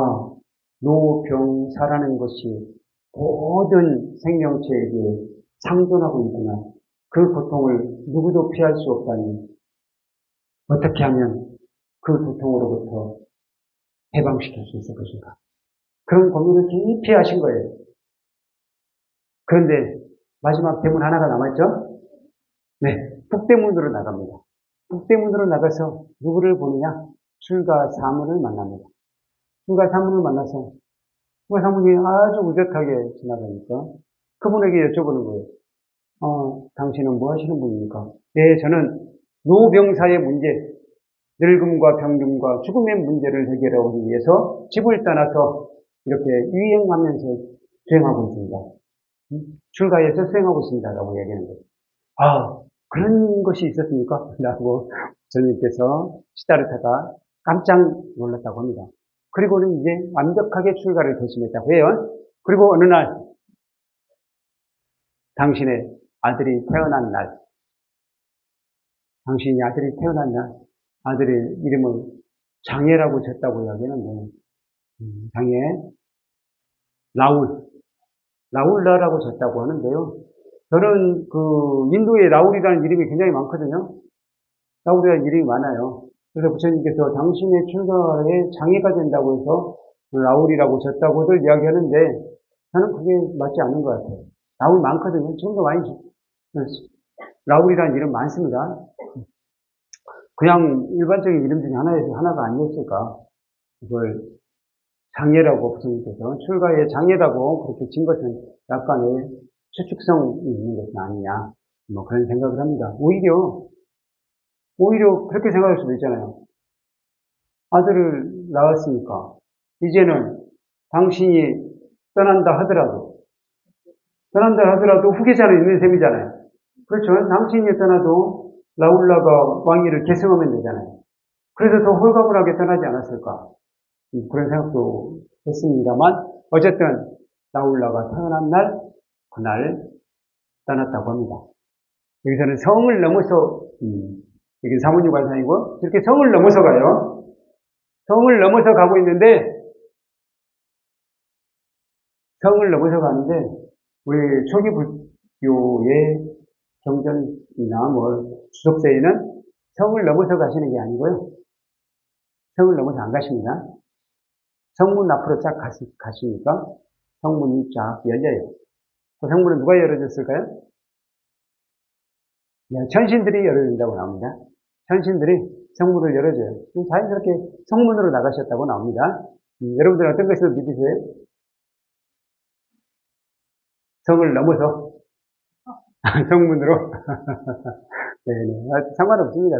노병사라는 것이 모든 생명체에게 상존하고 있구나. 그 고통을 누구도 피할 수 없다니 어떻게 하면 그 고통으로부터 해방시킬 수 있을 것인가. 그런 고민을 깊이 하신 거예요. 그런데 마지막 대문 하나가 남았죠? 네, 북대문으로 나갑니다. 북대문으로 나가서 누구를 보느냐? 출가사문을 만납니다. 출가사문을 만나서 출가사문이 아주 우젓하게 지나가니까 그분에게 여쭤보는 거예요. 당신은 뭐 하시는 분입니까? 네, 저는 노병사의 문제, 늙음과 병듦과 죽음의 문제를 해결하기 위해서 집을 떠나서 이렇게 유행하면서 수행하고 있습니다. 출가해서 수행하고 있습니다. 라고 얘기하는 거예요. 그런 것이 있었습니까? 라고 전님께서 시다르타가 깜짝 놀랐다고 합니다. 그리고는 이제 완벽하게 출가를 결심했다고 해요. 그리고 어느 날, 당신의 아들이 태어난 날, 당신이 아들이 태어난 날, 아들의 이름을 장애라고 졌다고 이야기하는데, 장애, 라울라라고 졌다고 하는데요. 저는 인도에 라울이라는 이름이 굉장히 많거든요. 라울이라는 이름이 많아요. 그래서 부처님께서 당신의 출가에 장애가 된다고 해서 라울이라고 졌다고들 이야기하는데, 저는 그게 맞지 않는 것 같아요. 라울 많거든요. 지금도 많이, 라울이라는 이름 많습니다. 그냥 일반적인 이름 중에 하나가 아니었을까. 이걸 장애라고 부처님께서 출가에 장애라고 그렇게 진 것은 약간의 추측성이 있는 것은 아니냐. 그런 생각을 합니다. 오히려 그렇게 생각할 수도 있잖아요. 아들을 낳았으니까 이제는 당신이 떠난다 하더라도 후계자는 있는 셈이잖아요. 그렇죠. 당신이 떠나도 라울라가 왕위를 계승하면 되잖아요. 그래서 더 홀가분하게 떠나지 않았을까. 그런 생각도 했습니다만 어쨌든 라울라가 태어난 날, 그날 떠났다고 합니다. 여기서는 성을 넘어서 여기 사모님 관상이고 이렇게 성을 넘어서 가요. 성을 넘어서 가고 있는데 성을 넘어서 가는데 우리 초기 불교의 경전이나 주석세에는 성을 넘어서 가시는 게 아니고요. 성을 넘어서 안 가십니다. 성문 앞으로 쫙 가시니까 성문이 쫙 열려요. 그 성문은 누가 열어줬을까요? 네, 천신들이 열어준다고 나옵니다. 천신들이 성문을 열어줘요. 자연스럽게 성문으로 나가셨다고 나옵니다. 여러분들 어떤 것을 믿으세요? 성을 넘어서 성문으로 네네. 상관없습니다.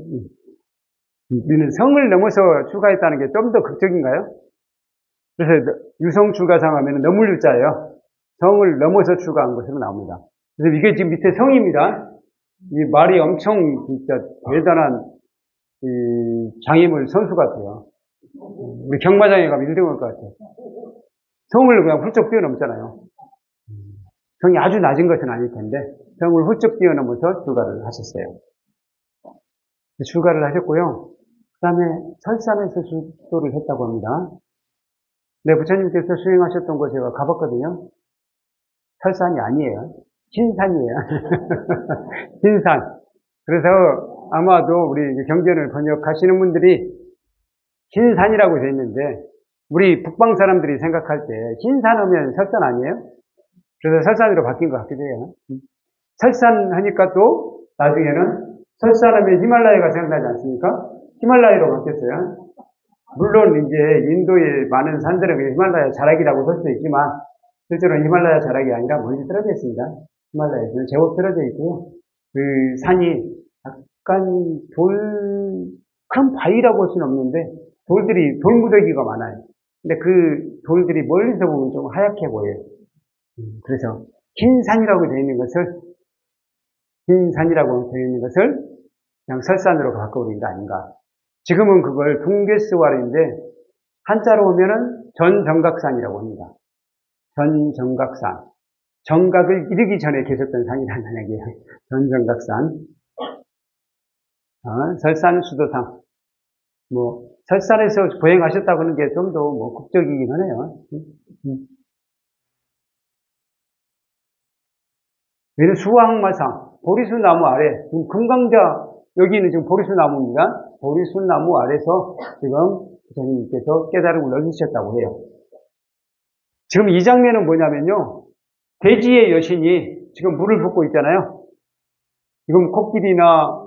우리는 성을 넘어서 출가했다는 게 좀 더 극적인가요? 그래서 유성 출가상 하면 넘을 유자예요. 성을 넘어서 출가한 것으로 나옵니다. 그래서 이게 지금 밑에 성입니다. 이 말이 엄청 진짜 대단한 장애물 선수 같아요. 우리 경마장에 가면 1등 할 것 같아요. 성을 그냥 훌쩍 뛰어넘잖아요. 성이 아주 낮은 것은 아닐 텐데 성을 훌쩍 뛰어넘어서 출가를 하셨어요. 출가를 하셨고요. 그 다음에 설산에서 수도를 했다고 합니다. 네, 부처님께서 수행하셨던 곳 제가 가봤거든요. 설산이 아니에요. 신산이에요. 신산. 그래서 아마도 우리 경전을 번역하시는 분들이 신산이라고 되어 있는데 우리 북방 사람들이 생각할 때 신산 하면 설산 아니에요? 그래서 설산으로 바뀐 것 같기도 해요. 설산 하니까 또 나중에는 설산하면 히말라야가 생각나지 않습니까? 히말라야로 바뀌었어요. 물론 이제 인도의 많은 산들은 히말라야 자락이라고 볼 수 있지만 실제로는 히말라야 자락이 아니라 멀리 떨어져 있습니다. 히말라야에서는 제법 떨어져 있고요. 그 산이 약간 큰 바위라고 할 수는 없는데 돌무더기가 많아요. 근데 그 돌들이 멀리서 보면 좀 하얗게 보여요. 그래서 긴 산이라고 되어 있는 것을, 긴 산이라고 되어 있는 것을 그냥 설산으로 바꿔버린 게 아닌가. 지금은 그걸 붕괴스왈인데, 한자로 오면은 전정각산이라고 합니다. 전정각산. 정각을 이르기 전에 계셨던 산이라는 얘기예요. 전정각산. 설산 수도상. 설산에서 보행하셨다고 하는 게 좀 더 국적이긴 하네요. 얘는 수화항마상, 보리수 나무 아래, 금강자, 여기는 지금 보리수 나무입니다. 보리수 나무 아래서 지금 부처님께서 깨달음을 얻으셨다고 해요. 지금 이 장면은 뭐냐면요. 대지의 여신이 지금 물을 붓고 있잖아요. 지금 코끼리나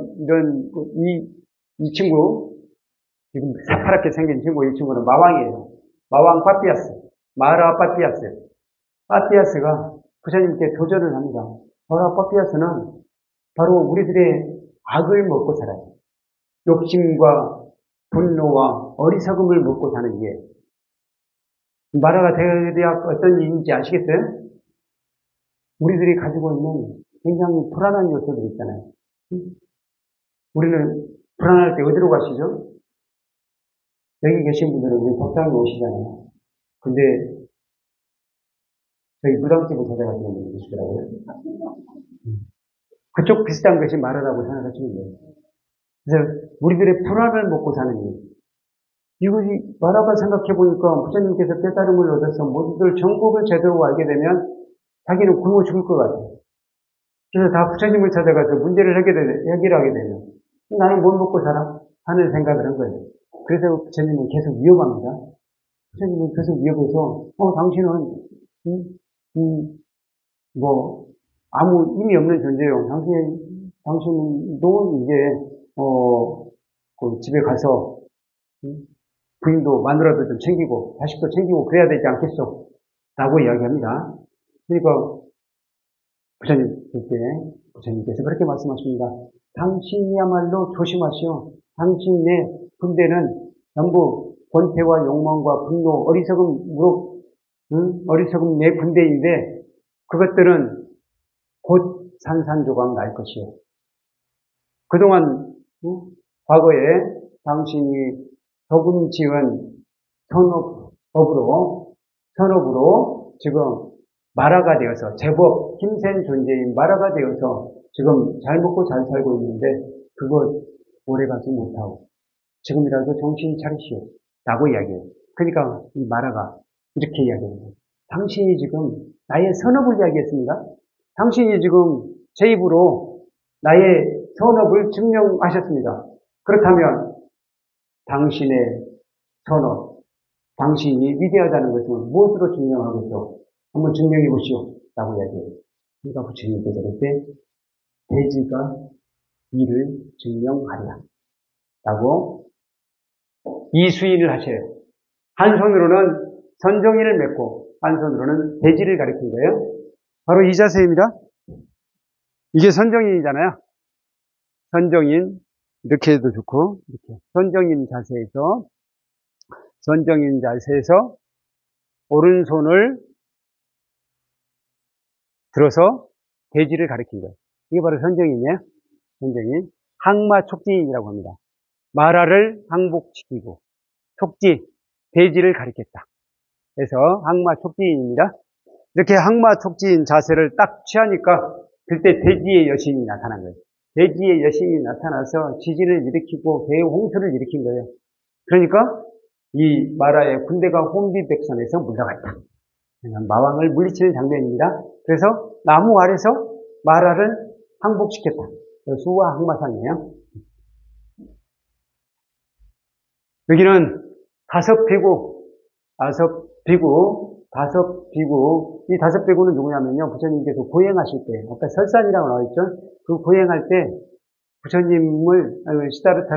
이 친구, 지금 새파랗게 생긴 친구, 이 친구는 마왕이에요. 마왕 빠띠아스, 마라 빠띠아스. 빠띠아스가 부처님께 도전을 합니다. 마라 빠띠아스는 바로 우리들의 악을 먹고 살아요. 욕심과 분노와 어리석음을 먹고 사는 게. 마라가 대략 어떤 얘기인지 아시겠어요? 우리들이 가지고 있는 굉장히 불안한 요소들 있잖아요. 우리는 불안할 때 어디로 가시죠? 여기 계신 분들은 우리 법당에 오시잖아요. 근데 저희 무당집을 찾아가시는 분이 계시더라고요. 그쪽 비슷한 것이 마라라고 생각하시면 돼요. 그래서 우리들의 불안을 먹고 사는 일. 이것이 마라가 생각해보니까 부처님께서 깨달음을 얻어서 모두들 정법을 제대로 알게 되면 자기는 굶어 죽을 것 같아요. 그래서 다 부처님을 찾아가서 문제를 해결하게 되면 나는 뭘 먹고 살아? 하는 생각을 한 거예요. 그래서 부처님은 계속 위협합니다. 부처님은 계속 위협해서 당신은 아무 의미 없는 존재요. 당신도 이제 그 집에 가서 부인도 마누라도 좀 챙기고 자식도 챙기고 그래야 되지 않겠소? 라고 이야기합니다. 그러니까 부처님께서 그렇게 말씀하십니다. 당신이야말로 조심하시오. 당신의 군대는 전부 권태와 욕망과 분노, 어리석음 내 군대인데 그것들은 곧 산산조각 날 것이요. 그동안 과거에 당신이 조금 지은 선업으로 지금 마라가 되어서 제법 힘센 존재인 마라가 되어서 지금 잘 먹고 잘 살고 있는데 그것 오래가지 못하고 지금이라도 정신 차리시오 라고 이야기해요. 그러니까 이 마라가 이렇게 이야기해요. 당신이 지금 나의 선업을 이야기했습니다. 당신이 지금 제 입으로 나의 선업을 증명하셨습니다. 그렇다면 당신의 선업, 당신이 위대하다는 것은 무엇으로 증명하겠소? 한번 증명해 보시오. 라고 이야기해요. 그러니까 부처님께서 그때 대지가 이를 증명하리라. 라고 이수인을 하셔요. 한 손으로는 선정인을 맺고 한 손으로는 대지를 가리킨 거예요. 바로 이 자세입니다. 이게 선정인이잖아요. 선정인 이렇게 해도 좋고 이렇게 선정인 자세에서 오른손을 들어서 대지를 가리킨 거예요. 이게 바로 선정인이에요. 선정인. 항마촉지인이라고 합니다. 마라를 항복시키고 촉지, 대지를 가리켰다. 그래서 항마촉지인입니다. 이렇게 항마촉지인 자세를 딱 취하니까 그때 대지의 여신이 나타난 거예요. 대지의 여신이 나타나서 지진을 일으키고 대홍수를 일으킨 거예요. 그러니까 이 마라의 군대가 혼비백산에서 물러갔다. 마왕을 물리치는 장면입니다. 그래서 나무 아래서 마라를 항복시켰다. 수화 항마상이에요. 여기는 다섯 비구. 이 다섯 비구는 누구냐면요. 부처님께서 보행하실 때, 아까 설산이라고 나와있죠. 그 보행할 때 부처님을,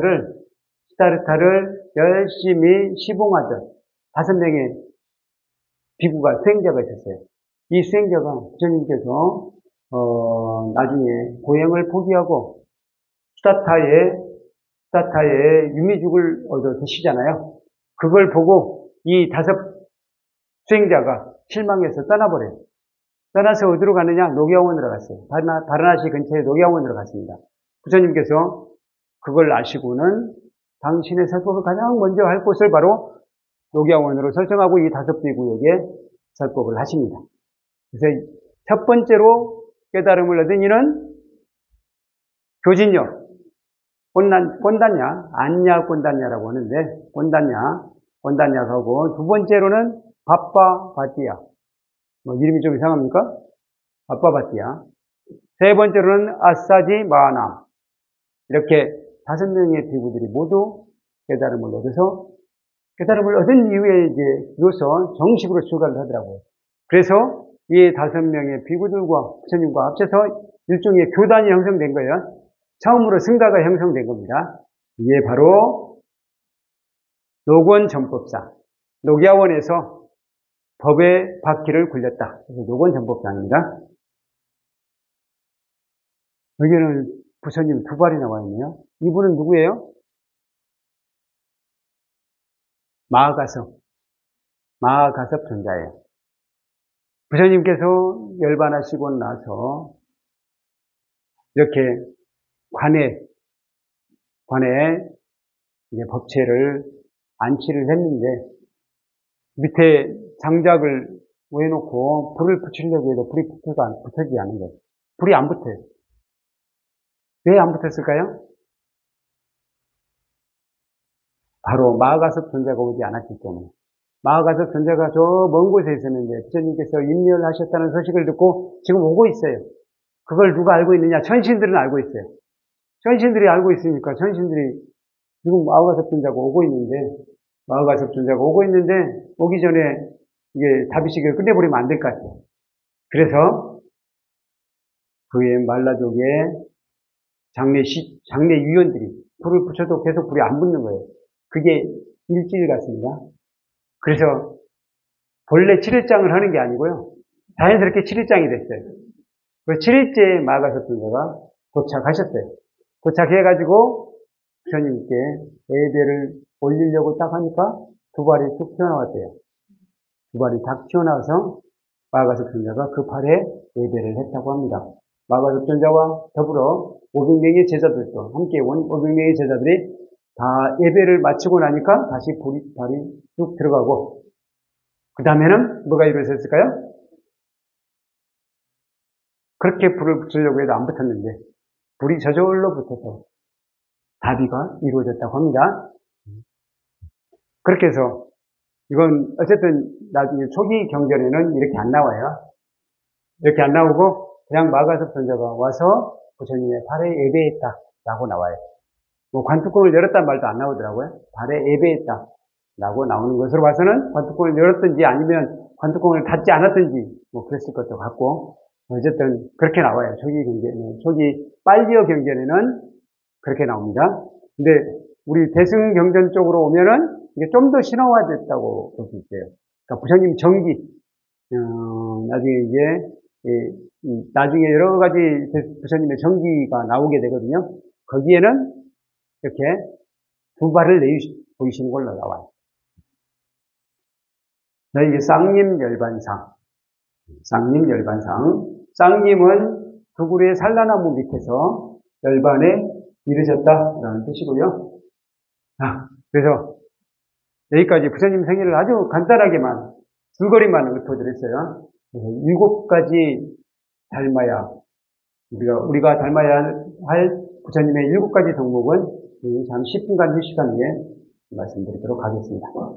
시다르타를 열심히 시봉하던 5명의 비구가, 수행자가 있었어요. 이 수행자가 부처님께서 나중에 보행을 포기하고 수다타의 유미죽을 얻어 드시잖아요. 그걸 보고 이 5 수행자가 실망해서 떠나버려요. 떠나서 어디로 가느냐? 녹야원으로 갔어요. 바라나시 근처에 녹야원으로 갔습니다. 부처님께서 그걸 아시고는 당신의 설법을 가장 먼저 할 곳을 바로 녹야원으로 설정하고 이 5비 구역에 설법을 하십니다. 그래서 첫 번째로 깨달음을 얻은 이는 교진녀, 꼰단냐, 안냐 꼰단냐라고 하는데, 꼰단냐하고 두 번째로는 바빠바띠야. 이름이 좀 이상합니까? 바빠바띠야. 세 번째로는 아싸지 마나. 이렇게 5명의 비구들이 모두 깨달음을 얻어서, 깨달음을 얻은 이후에 이제 비로소 정식으로 출가를 하더라고요. 그래서 이 5명의 비구들과 부처님과 합쳐서 일종의 교단이 형성된 거예요. 처음으로 승가가 형성된 겁니다. 이게 바로 녹원전법상, 녹야원에서 법의 바퀴를 굴렸다. 그래서 녹원전법상입니다. 여기는 부처님 2발이 나와 있네요. 이분은 누구예요? 마하가섭 존자예요. 부처님께서 열반하시고 나서 이렇게 관에 이제 법체를 안치를 했는데 밑에 장작을 모여놓고 불을 붙이려고 해도 불이 붙어지지 않은 거예요. 불이 안 붙어요. 왜 안 붙었을까요? 바로 마하가섭 존자가 오지 않았기 때문에. 마하가섭 존자가 저 먼 곳에 있었는데 부처님께서 임멸하셨다는 소식을 듣고 지금 오고 있어요. 그걸 누가 알고 있느냐? 천신들은 알고 있어요. 천신들이 알고 있으니까 천신들이 지금 마하가섭 존자가 오고 있는데 오기 전에 이게 다비식을 끝내버리면 안 될 것 같아요. 그래서 그의 말라족의 장례 위원들이 불을 붙여도 계속 불이 안 붙는 거예요. 그게 일주일 같습니다. 그래서 본래 7일장을 하는 게 아니고요. 자연스럽게 7일장이 됐어요. 그 7일째에 마하가섭 존자가 도착하셨어요. 도착해가지고 부처님께 예배를 올리려고 딱 하니까 2발이 툭 튀어나왔대요. 2발이 딱 튀어나와서 마하가섭 존자가 그 팔에 예배를 했다고 합니다. 마하가섭 존자와 더불어 500명의 제자들도 함께 온 500명의 제자들이 다 예배를 마치고 나니까 다시 발이 쭉 들어가고 그 다음에는 뭐가 이루어졌을까요? 그렇게 불을 붙이려고 해도 안 붙었는데 불이 저절로 붙어서 다비가 이루어졌다고 합니다. 그렇게 해서 이건 어쨌든 나중에 초기 경전에는 이렇게 안 나와요. 이렇게 안 나오고 그냥 마하가섭 존자가 와서 부처님의 발에 예배했다라고 나와요. 뭐 관뚜껑을 열었단 말도 안 나오더라고요. 발에 예배했다라고 나오는 것으로 봐서는 관뚜껑을 열었든지 아니면 관뚜껑을 닫지 않았든지 뭐 그랬을 것도 같고 어쨌든 그렇게 나와요. 초기 빨리어 경전에는 그렇게 나옵니다. 근데 우리 대승 경전 쪽으로 오면은 이게 좀 더 신화화됐다고 볼 수 있어요. 그러니까 부처님 정기, 나중에 이제 나중에 여러 가지 부처님의 정기가 나오게 되거든요. 거기에는 이렇게 2발을 보이시는 걸로 나와요. 이게 쌍림열반상. 쌍림은 두 그루의 산라나무 밑에서 열반에 이르셨다라는 뜻이고요. 그래서 여기까지 부처님 생일을 아주 간단하게만 줄거리만 읊어드렸어요. 7가지 닮아야 우리가 닮아야 할 부처님의 7가지 덕목은 잠시 10분간 휴식한 후에 말씀드리도록 하겠습니다.